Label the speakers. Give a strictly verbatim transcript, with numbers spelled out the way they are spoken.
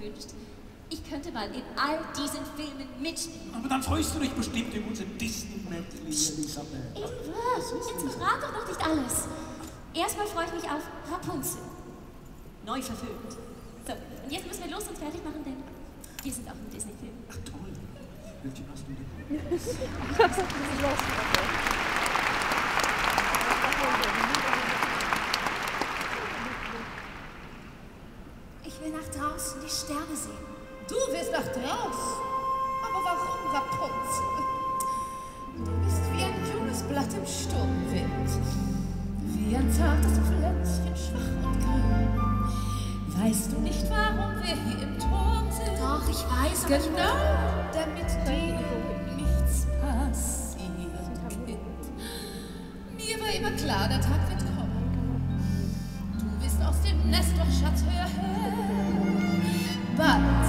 Speaker 1: gewünscht. Ich könnte mal in all diesen Filmen mitspielen.
Speaker 2: Aber dann freust du dich bestimmt über unseren Disney-Medley, Elisabeth.
Speaker 1: Ingwer, jetzt verrat doch noch nicht alles. Erstmal freue ich mich auf Rapunzel. Neu verfilmt. So, und jetzt müssen wir los und fertig machen, denn wir sind auch im Disney-Film.
Speaker 2: Ach toll. Welche hast du denn?
Speaker 1: Ich will nach draußen die Sterne sehen.
Speaker 3: Du willst nach draußen? Aber warum, Rapunzel? Du bist wie ein junges Blatt im Sturmwind. Wie ein zartes Pflänzchen, schwach und grün. Weißt du nicht, warum wir hier im Turm sind?
Speaker 1: Doch, ich weiß, aber
Speaker 3: Genau, damit dir nichts passiert, Kind. Mir war immer klar, der Tag wird kommen. Du bist aus dem Nest, doch Schatz, hör her. Bald